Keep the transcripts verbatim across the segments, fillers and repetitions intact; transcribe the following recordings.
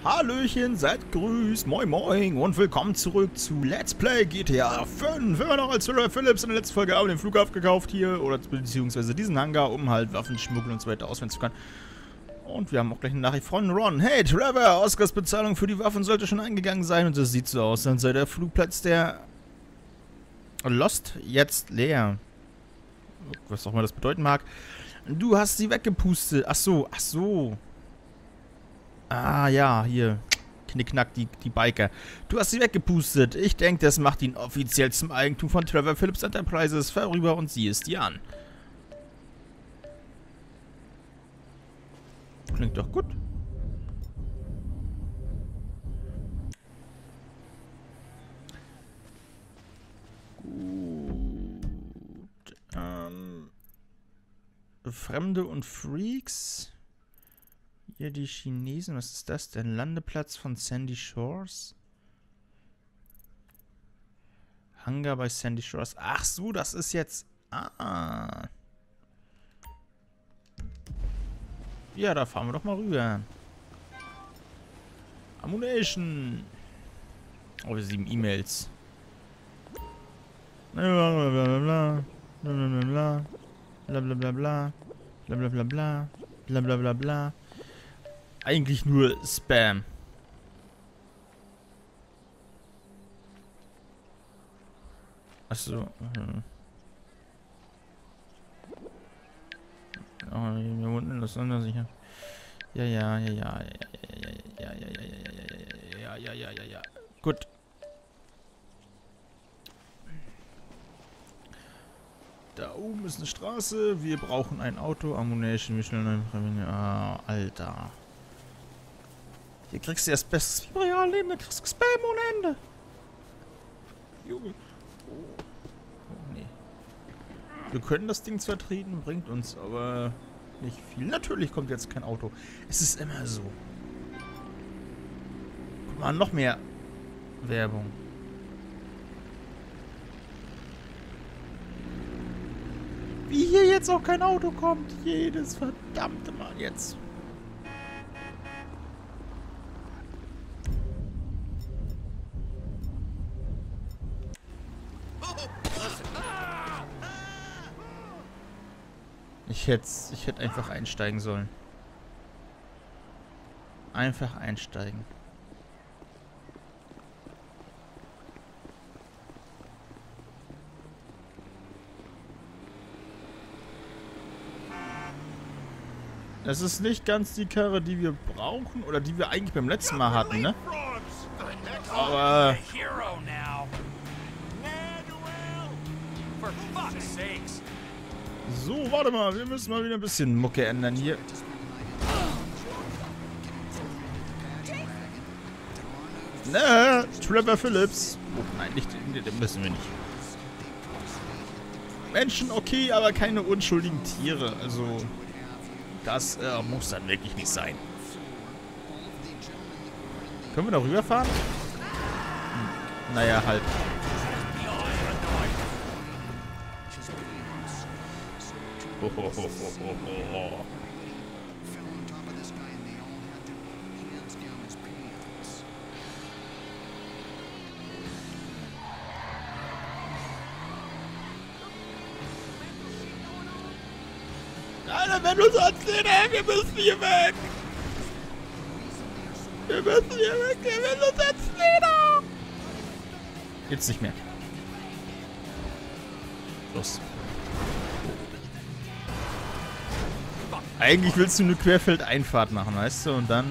Hallöchen, seid grüßt, moin moin und willkommen zurück zu Let's Play G T A fünf. Wir waren noch als Trevor Phillips in der letzten Folge haben den Flughafen gekauft hier, oder beziehungsweise diesen Hangar, um halt Waffen, Schmuggel und so weiter auswählen zu können. Und wir haben auch gleich eine Nachricht von Ron. Hey Trevor, Oscars Bezahlung für die Waffen sollte schon eingegangen sein und es sieht so aus, als sei der Flugplatz der Lost jetzt leer. Was auch immer das bedeuten mag. Du hast sie weggepustet. Ach so, ach so. Ah, ja, hier. Knickknack, die, die Biker. Du hast sie weggepustet. Ich denke, das macht ihn offiziell zum Eigentum von Trevor Phillips Enterprises. Vorüber und sieh es dir an. Klingt doch gut. Gut. Ähm. Fremde und Freaks. Hier die Chinesen, was ist das denn? Landeplatz von Sandy Shores? Hangar bei Sandy Shores. Ach so, das ist jetzt... Ah. Ja, da fahren wir doch mal rüber. Ammunition. Oh, sieben E-Mails. Blablabla. Blablabla. Blablabla. Blablabla. Blablabla. Eigentlich nur Spam. Achso. Hm. Oh, hier unten, das soll sicher. Ja, ja, ja, ja, ja, ja, ja, ja, ja, ja, ja, ja, ja, ja. Gut. Da oben ist eine Straße. Wir brauchen ein Auto. Ammunition. Wie schnell? Ah, Alter. Hier kriegst du das beste Realleben, da kriegst du Spam ohne Ende. Junge. Oh. Oh, nee. Wir können das Ding zwar treten, bringt uns aber nicht viel. Natürlich kommt jetzt kein Auto. Es ist immer so. Guck mal, noch mehr Werbung. Wie hier jetzt auch kein Auto kommt. Jedes verdammte Mal jetzt. Ich hätte, ich hätte einfach einsteigen sollen. Einfach einsteigen. Das ist nicht ganz die Karre, die wir brauchen oder die wir eigentlich beim letzten Mal hatten, ne? Aber... So, warte mal, wir müssen mal wieder ein bisschen Mucke ändern hier. Ne, Trevor Phillips. Oh, nein, nicht, den müssen wir nicht. Menschen okay, aber keine unschuldigen Tiere. Also, das äh, muss dann wirklich nicht sein. Können wir da rüberfahren? Hm, naja, halt. Ho, ho, ho, ho, ho. Alter, wenn du sonst nicht, ey, wir müssen hier weg! Wir müssen hier weg, wir müssen uns jetzt nieder! Jetzt nicht mehr. Los. Eigentlich willst du eine Querfeldeinfahrt machen, weißt du? Und dann...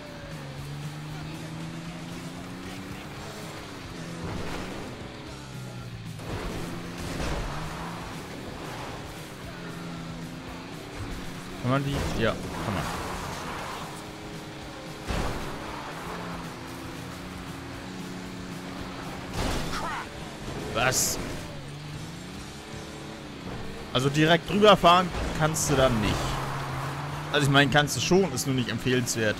Kann man die... Ja, kann man. Was? Also direkt drüber fahren kannst du dann nicht. Also ich meine, kannst du schon, ist nur nicht empfehlenswert.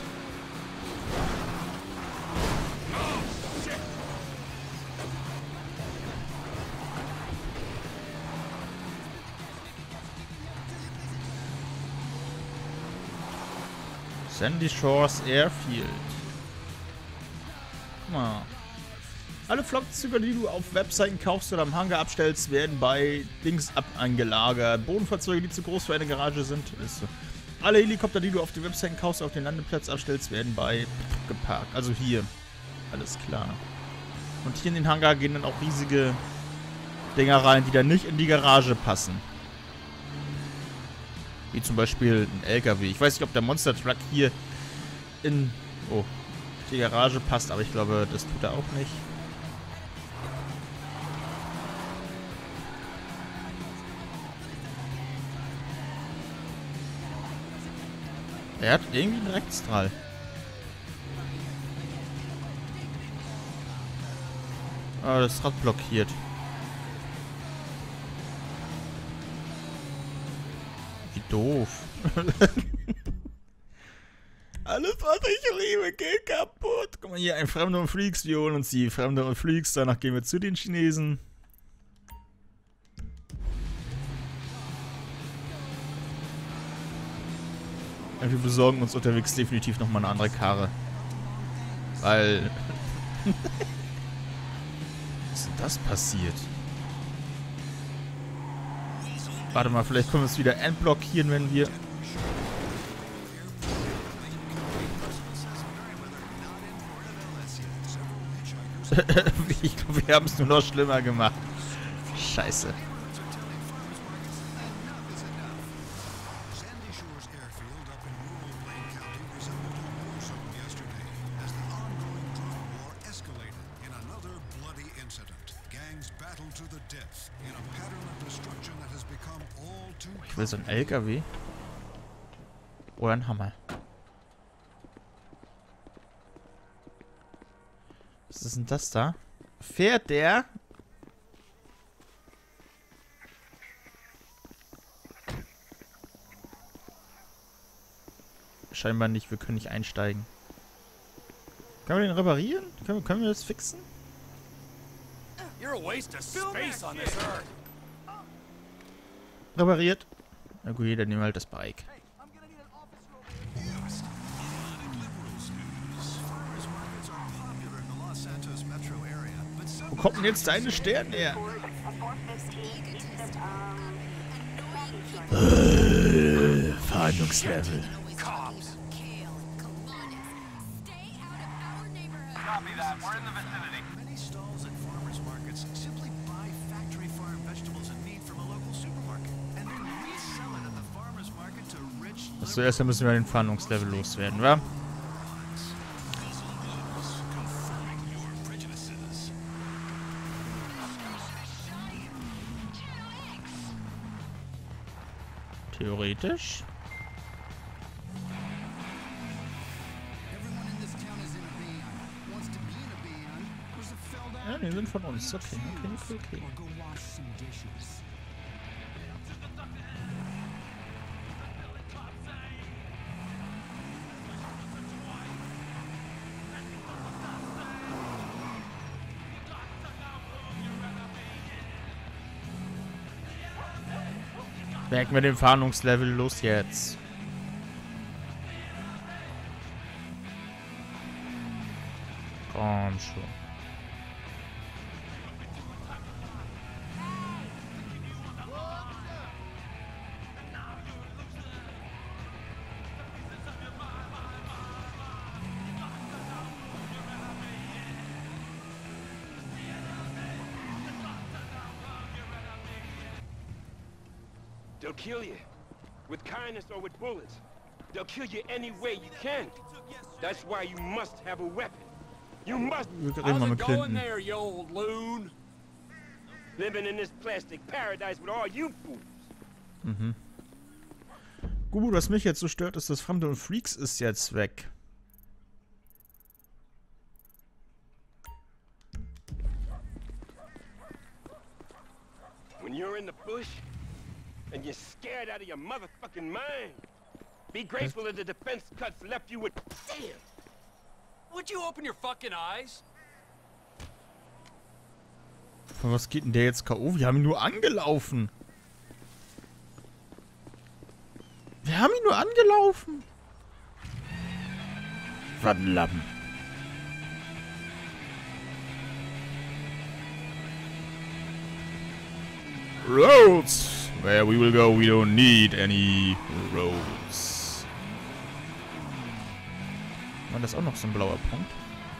Sandy Shores Airfield. Ah. Alle Flugzeuge, die du auf Webseiten kaufst oder am Hangar abstellst, werden bei Dings ab angelagert. Bodenfahrzeuge, die zu groß für eine Garage sind, ist so. Alle Helikopter, die du auf den Webseiten kaufst, auf den Landeplatz abstellst, werden bei geparkt. Also hier. Alles klar. Und hier in den Hangar gehen dann auch riesige Dinger rein, die dann nicht in die Garage passen. Wie zum Beispiel ein L K W. Ich weiß nicht, ob der Monster Truck hier in oh, die Garage passt, aber ich glaube, das tut er auch nicht. Er hat irgendwie einen Rechtsstrahl. Ah, das Rad blockiert. Wie doof. Alles, was ich liebe, geht kaputt. Guck mal hier, ein Fremder und Freaks. Wir holen uns die Fremder und Freaks. Danach gehen wir zu den Chinesen. Und wir besorgen uns unterwegs definitiv nochmal eine andere Karre. Weil... Was ist denn das passiert? Warte mal, vielleicht können wir es wieder entblockieren, wenn wir... Ich glaube, wir haben es nur noch schlimmer gemacht. Scheiße. Ich will so ein L K W. Oder ein Hammer. Was ist denn das da? Fährt der? Scheinbar nicht, wir können nicht einsteigen. Können wir den reparieren? Können, können wir das fixen? Repariert. Na gut, dann nehmen wir halt das Bike. Wo kommt denn jetzt deine Sterne her? Äh, Verhandlungslevel. Also erst müssen wir den Fahndungslevel loswerden, wa? Theoretisch. Ja, die sind von uns. Okay, okay, okay, okay. Merken wir den Fahndungslevel, los jetzt. Komm schon. They'll kill you. With kindness or with bullets. They'll kill you any way you can. That's why you must have a weapon. You must. How's it going there, you old loon? Living in this plastic paradise with all you fools. Mhm. Gut, was mich jetzt so stört, ist, das Fremde und Freaks ist jetzt weg. When you're in the bush and you're scared out of your motherfucking mind, be grateful that the defense cuts left you with. Damn! Would you open your fucking eyes? Von was geht denn der jetzt K O? Wir haben ihn nur angelaufen. Wir haben ihn nur angelaufen. Was ein Lappen. Roads! Where we will go, we don't need any roads. War das auch noch so ein blauer Punkt?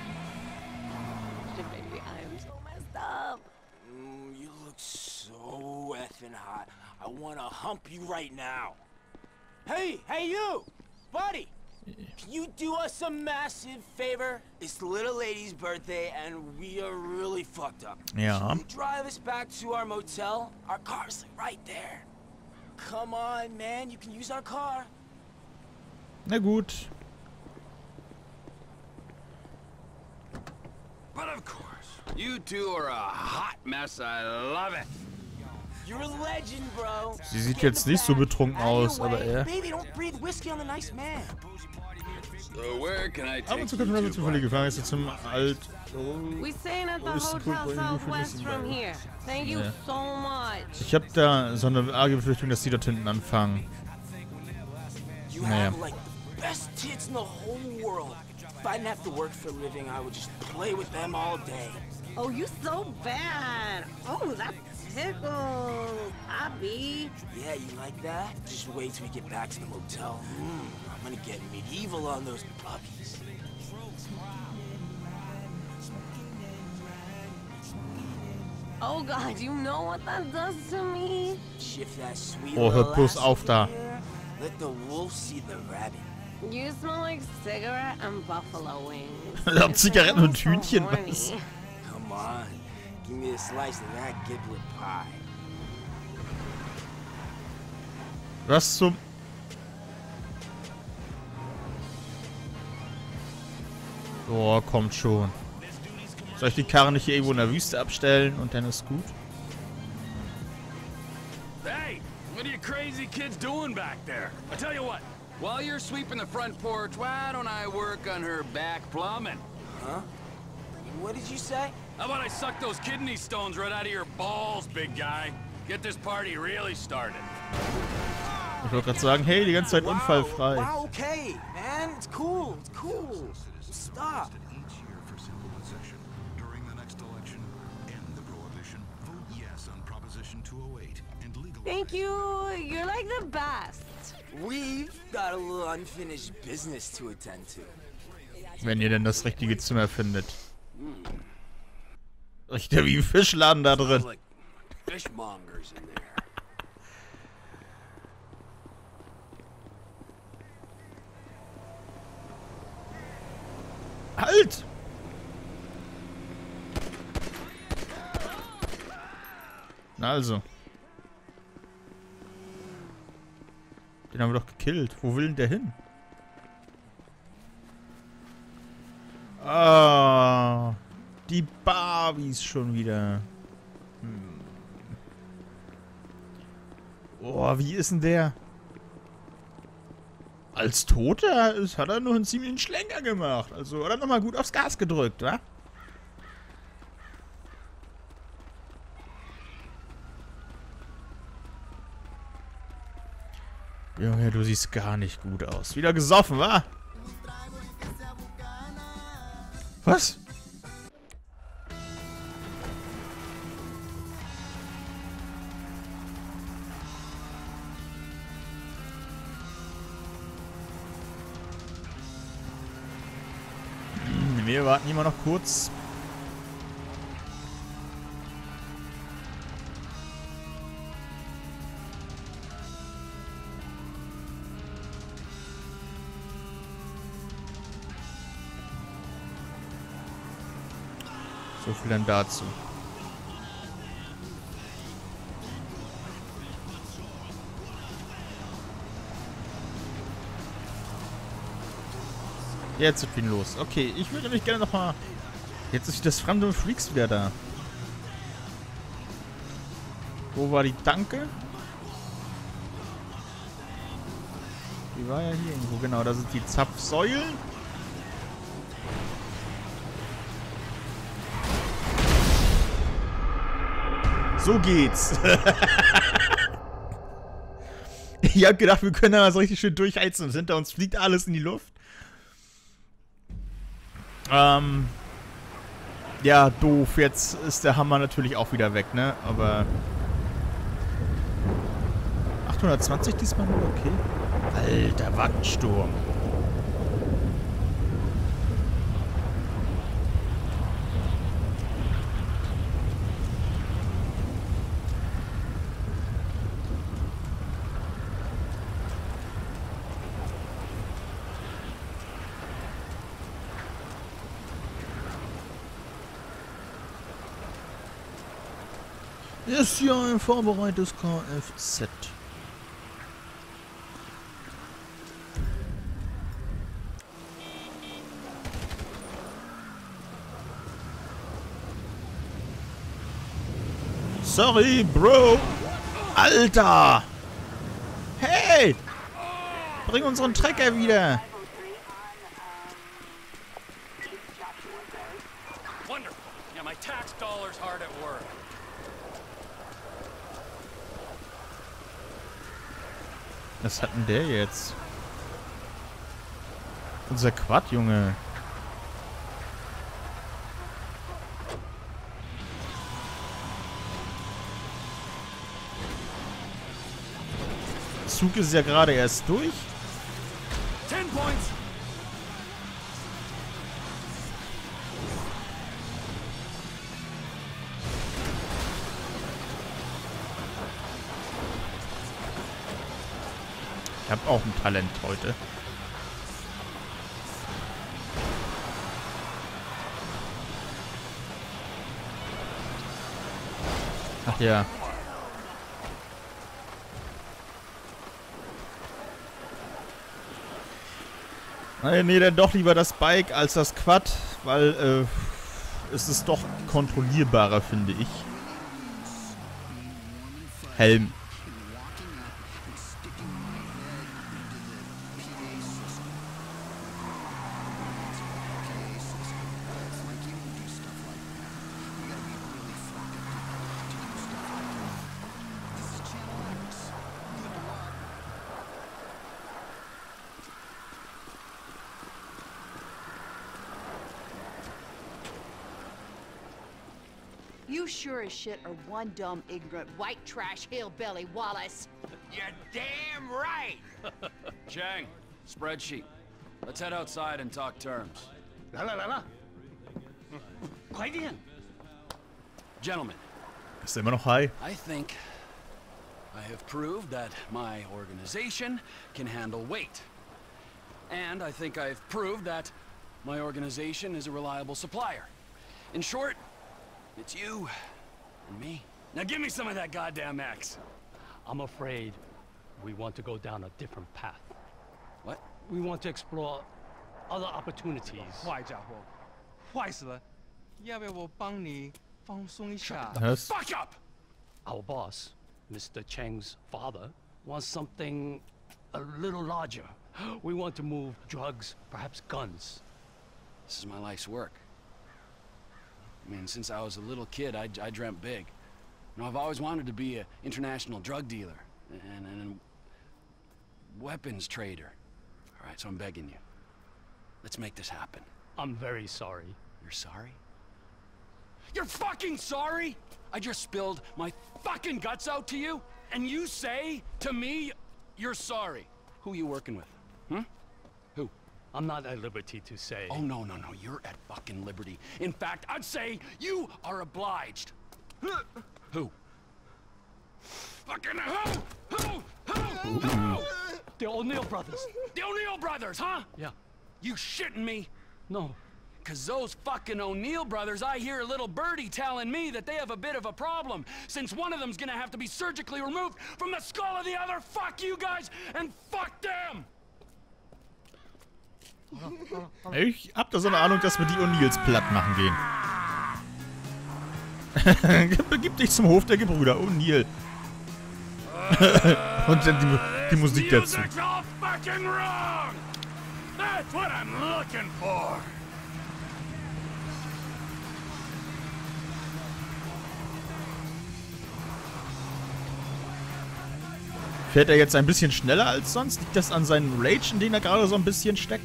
Baby, I am so messed up. Mm, you look so effing hot. I wanna hump you right now. Hey, hey you! Buddy! Can you do us a massive favor? It's the little lady's birthday and we are really fucked up. Ja. Can you drive us back to our motel? Our car's right there. Come on, man. You can use our car. Na gut. But of course, you two are a hot mess. I love it. You're a legend, bro. Sie sieht jetzt nicht so betrunken aus, aber er. Baby, don't breathe whiskey on the nice man. So where can I Ab take und zu you können wir to, mit zufällig buddy? gefahren, ist jetzt zum Alt. We staying at the Ist ein Hotel Punkt, wo irgendwie Southwest für from mich here. Thank you Ja. so much. Ich hab da so eine arge Befürchtung, dass die dort hinten anfangen. You Naja. have like the best tits in the whole world. If I didn't have to work for a living, I would just play with them all day. Oh, you so bad. Oh, that tickles. Abby. Yeah, you like that? Just wait till we get back to the motel. Mm, I'm gonna get medieval on those puppies. Oh God, you know what that does to me? Shift that sweet Oh, hört little bloß ass auf over da. here. Let the wolf see the rabbit. You smell like cigarette and buffalo wings. Ich hab Zigaretten und So Hühnchen, horny. was? Come on, give me a slice of that giblet pie. Was zum... Oh, kommt schon. Soll ich die Karre nicht hier irgendwo in der Wüste abstellen und dann ist gut? Hey, what are you crazy kids doing back there? I tell you what, while you're sweeping the front porch, why don't I work on her back plumbing? Huh? What did you say? How about I suck those kidney stones right out of your balls, big guy? Get this party really started. Ich wollte gerade sagen, hey, die ganze Zeit unfallfrei. Wow, okay, man, it's cool, it's cool. Stop. Each year for simple possession. During the next election, end the prohibition. Vote yes on Proposition two oh eight and legalize. Thank you. You're like the best. We've got a little unfinished business to attend to. Wenn ihr denn das richtige Zimmer findet. Riecht ja wie ein Fischladen da drin. Like fishmongers in there. Halt! Na also. Den haben wir doch gekillt. Wo will denn der hin? Ah, die Barbies schon wieder. Hm. Oh, wie ist denn der? Als Toter ist, hat er nur einen ziemlichen Schlenker gemacht. Also hat er nochmal gut aufs Gas gedrückt, wa? Junge, du siehst gar nicht gut aus. Wieder gesoffen, wa? Was? Hm, wir warten immer noch kurz. So viel dann dazu. Jetzt wird viel los. Okay, ich würde nämlich gerne nochmal... Jetzt ist das Random Freaks wieder da. Wo war die Danke? Die war ja hier irgendwo. Genau, da sind die Zapfsäulen. So geht's. Ich hab gedacht, wir können da mal so richtig schön durchheizen und hinter uns fliegt alles in die Luft. Ähm. Ja, doof. Jetzt ist der Hammer natürlich auch wieder weg, ne? Aber achthundertzwanzig diesmal nur, okay. Alter, Wattensturm. Ist ja ein vorbereitetes Kfz. Sorry, Bro. Alter. Hey. Bring unseren Trecker wieder. Wonderful. Yeah, my tax dollars hard at work. Was hat denn der jetzt? Unser Quad, Junge. Der Zug ist ja gerade erst durch. Ten points. Ich habe auch ein Talent heute. Ach ja. Nein, nee, dann doch lieber das Bike als das Quad, weil äh, es ist doch kontrollierbarer, finde ich. Helm. You sure as shit are one dumb, ignorant, white trash hillbilly, Wallace. You're damn right! Chang, spreadsheet. Let's head outside and talk terms. 来了来了，快点！ Gentlemen, Ist immer noch high? I think I have proved that my organization can handle weight. And I think I've proved that my organization is a reliable supplier. In short, it's you and me. Now give me some of that goddamn X. I'm afraid we want to go down a different path. What? We want to explore other opportunities. 坏家伙，坏死了！要不要我帮你放松一下？ Was? Fuck up! Our boss, Mister Cheng's father, wants something a little larger. We want to move drugs, perhaps guns. This is my life's work. I mean, since I was a little kid, I, I dreamt big. You know, I've always wanted to be an international drug dealer and, and a weapons trader. All right, so I'm begging you. Let's make this happen. I'm very sorry. You're sorry? You're fucking sorry? I just spilled my fucking guts out to you, and you say to me, you're sorry. Who are you working with? Hmm? Who? I'm not at liberty to say. Oh, no, no, no. You're at fucking liberty. In fact, I'd say you are obliged. Who? Fucking who? Who? Who? Who? The O'Neill brothers. The O'Neill brothers, huh? Yeah. You shitting me? No. Cause those fucking O'Neill brothers, I hear a little birdie telling me that they have a bit of a problem, since one of them's gonna have to be surgically removed from the skull of the other. Fuck you guys, and fuck them! Ich hab da so eine Ahnung, dass wir die O'Neills platt machen gehen. Begib dich zum Hof der Gebrüder O'Neill. Und dann die, die Musik dazu. Music's all fucking wrong! That's what I'm looking for! Fährt er jetzt ein bisschen schneller als sonst? Liegt das an seinem Rage, in den er gerade so ein bisschen steckt?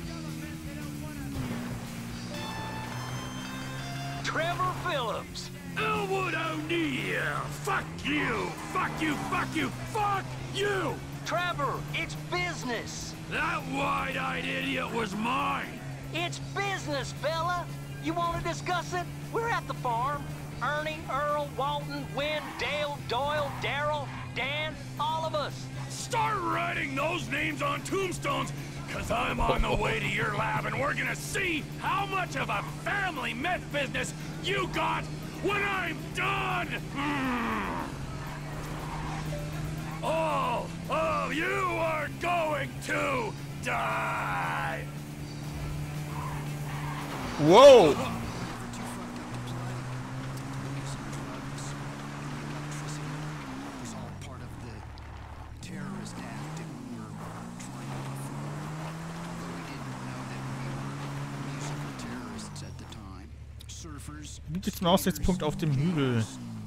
Trevor Phillips, Elwood O'Neill! Fuck you! Fuck you! Fuck you! Fuck you! Trevor, it's business! That wide-eyed idiot was mine! It's business, fella! You want to discuss it? We're at the farm. Ernie, Earl, Walton, Wynn, Dale, Doyle, Daryl, Dan, all of us. Start writing those names on tombstones, cause I'm on the way to your lab and we're gonna see how much of a family meth business you got when I'm done! Mm. All of you are going to die! Whoa! Wie gibt's einen Aussichtspunkt auf dem Hügel?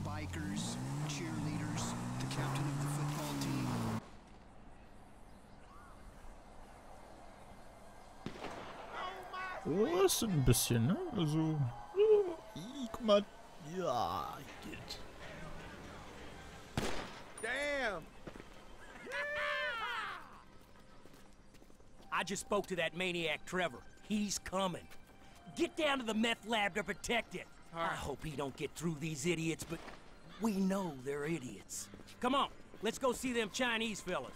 Oh, das sind ein bisschen, ne? Also. Oh, guck mal. Ja, geht. Damn! I just spoke to that maniac Trevor. He's coming. Get down to the meth lab to protect it. I hope he don't get through these idiots, but we know they're idiots. Come on, let's go see them Chinese fellas.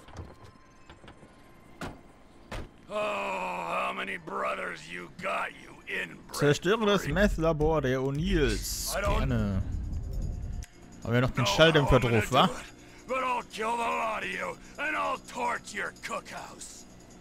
Oh, how many brothers you got, you inbred? Zerstöre das Meth-Labor der O'Neills. Gerne. Haben wir noch den Schalldämpfer drauf, wa? But I'll kill the lot of you, and I'll torch your cookhouse.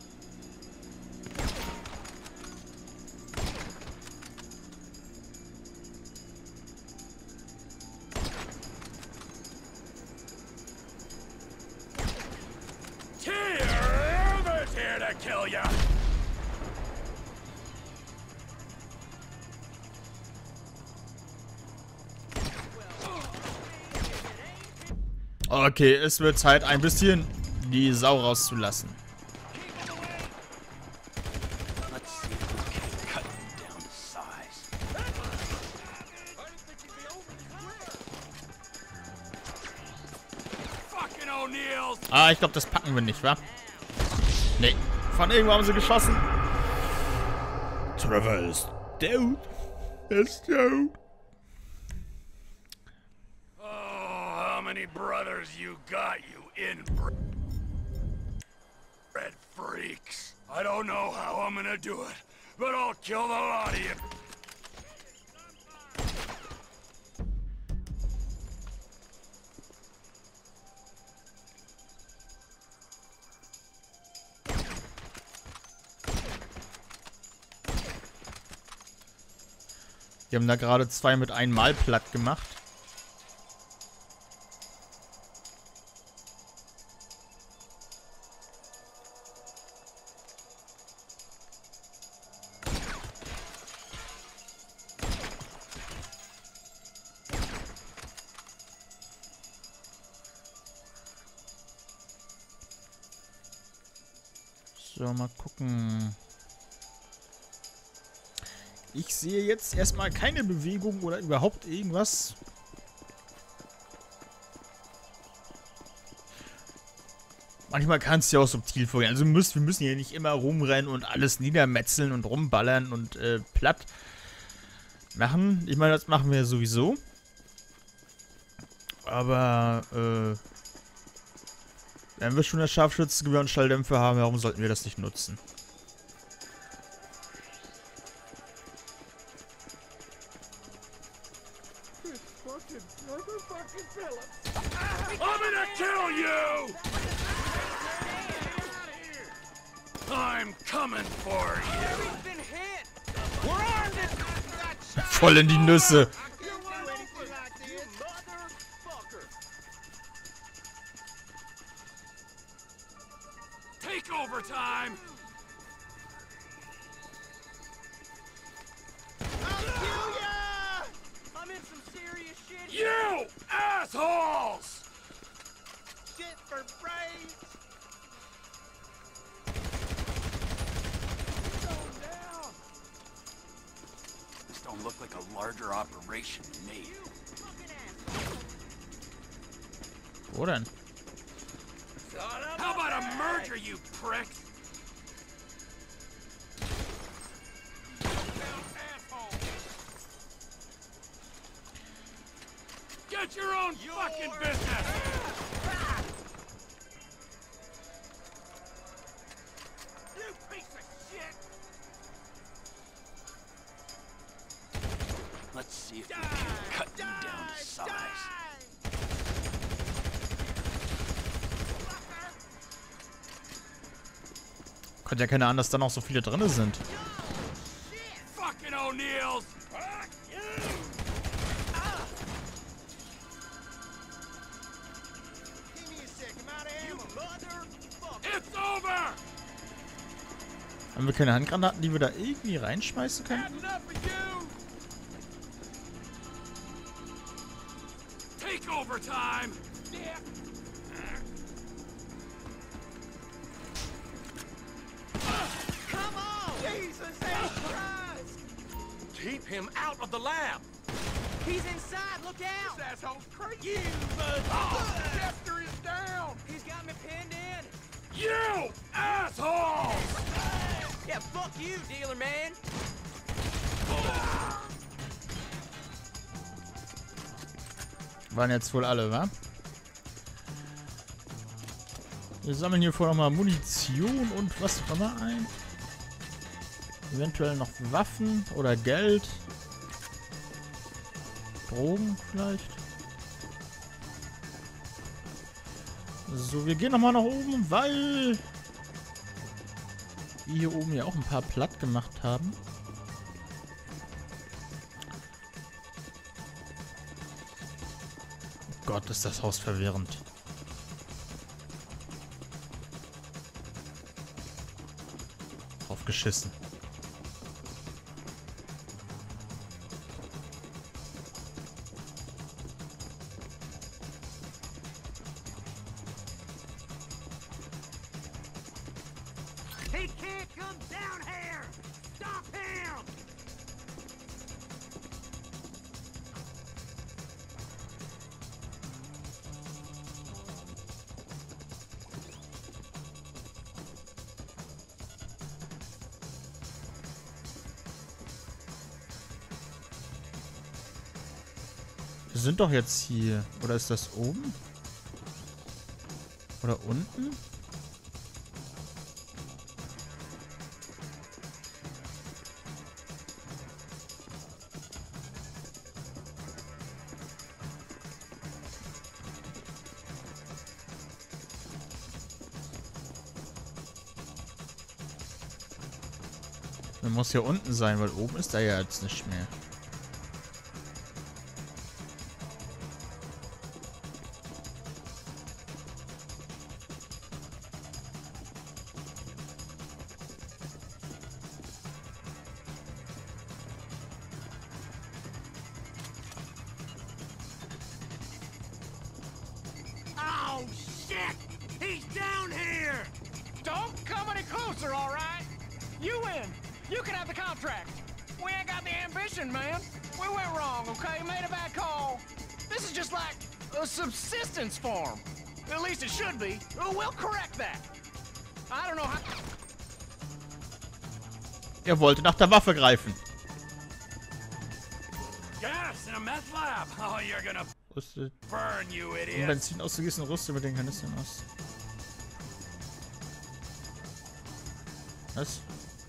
Here to kill ya. Okay, es wird Zeit, ein bisschen die Sau rauszulassen. Ah, ich glaube, das packen wir nicht, wa? Nee. Von irgendwo haben sie geschossen. Trevor ist tot. Ist tot. Oh, how many brothers you got, you inbred freaks. I don't know how I'm gonna do it, but I'll kill the lot of you. Die haben da gerade zwei mit einem Mal platt gemacht. So, mal gucken. Ich sehe jetzt erstmal keine Bewegung oder überhaupt irgendwas. Manchmal kann es ja auch subtil vorgehen. Also wir müssen, wir müssen hier nicht immer rumrennen und alles niedermetzeln und rumballern und äh, platt machen. Ich meine, das machen wir sowieso. Aber, äh, wenn wir schon das Scharfschützengewehr und Schalldämpfer haben, warum sollten wir das nicht nutzen? I'm gonna kill you! I'm coming for you! Voll in die Nüsse. Take over time! I'm in some serious shit. You assholes! Shit for brains. This don't look like a larger operation to me. Wo denn? How about a merger, you prick? Get your own fucking business! You piece of shit! Let's see if we can cut you down to size. Könnte ja keine Ahnung, dass da noch so viele drin sind. Fucking O'Neills! It's over! Haben wir keine Handgranaten, die wir da irgendwie reinschmeißen können? Take over time! Come on! Jesus Christ! Keep him out of the lab! He's inside, look out! This asshole's crazy! You mother... Oh, Chester is down! He's got me pinned in! You asshole! Yeah, fuck you, dealer man! Waren jetzt wohl alle, wa? Wir sammeln hier vorher noch mal Munition und was auch immer ein. Eventuell noch Waffen oder Geld. Drogen vielleicht. So, wir gehen nochmal nach oben, weil wir hier oben ja auch ein paar platt gemacht haben. Oh Gott, ist das Haus verwirrend. Aufgeschissen. He can't come down here! Stop him! Wir sind doch jetzt hier. Oder ist das oben? Oder unten? Der muss hier unten sein, weil oben ist er ja jetzt nicht mehr. Oh, shit! He's down here! Don't come any closer, all right? You win. You can have the contract. We ain't got the ambition, man. We went wrong, okay? Made a bad call. This is just like a subsistence farm. At least it should be. We'll correct that. I don't know how... Er wollte nach der Waffe greifen. Gas in a meth lab! Oh, you're gonna Rüste. burn, you Um idiot! Benzin auszugießen, rüste mit den Kanistern aus. Was?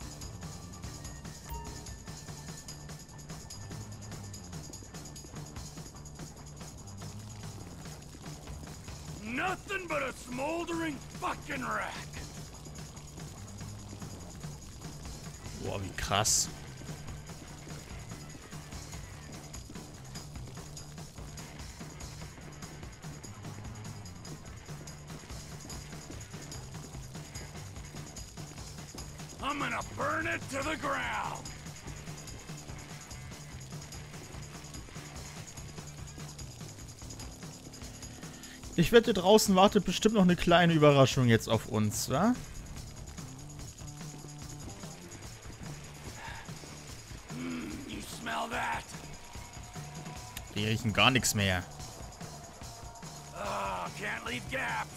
Nothing but a smoldering fucking wreck! Boah, wie krass. I'm gonna burn it to the ground! Ich wette, draußen wartet bestimmt noch eine kleine Überraschung jetzt auf uns, wa? Mm, you smell that? Die riechen gar nichts mehr. Ah, Oh, can't leave gaps.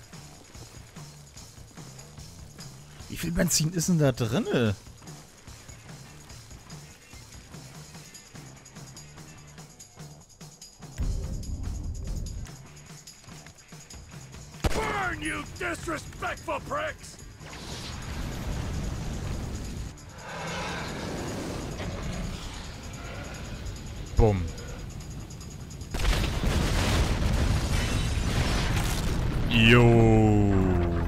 Wie viel Benzin ist denn da drinne? Burn, you disrespectful pricks! Bumm. Jo.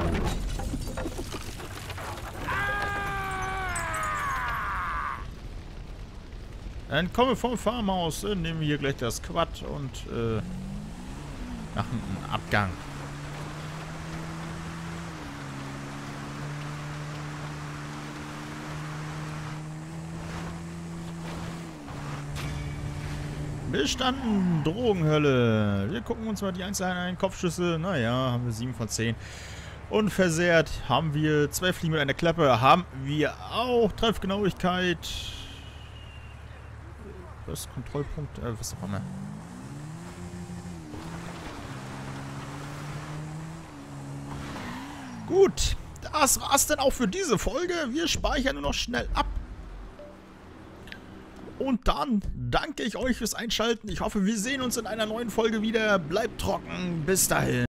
Entkomme vom Farmhaus, äh, nehmen wir hier gleich das Quad und äh, machen einen Abgang. Bestanden, Drogenhölle. Wir gucken uns mal die einzelnen Kopfschüsse. Naja, haben wir sieben von zehn. Unversehrt haben wir zwei Fliegen mit einer Klappe. Haben wir auch Treffgenauigkeit. Das Kontrollpunkt, äh, was auch immer. Gut, das war's dann auch für diese Folge. Wir speichern nur noch schnell ab. Und dann danke ich euch fürs Einschalten. Ich hoffe, wir sehen uns in einer neuen Folge wieder. Bleibt trocken. Bis dahin.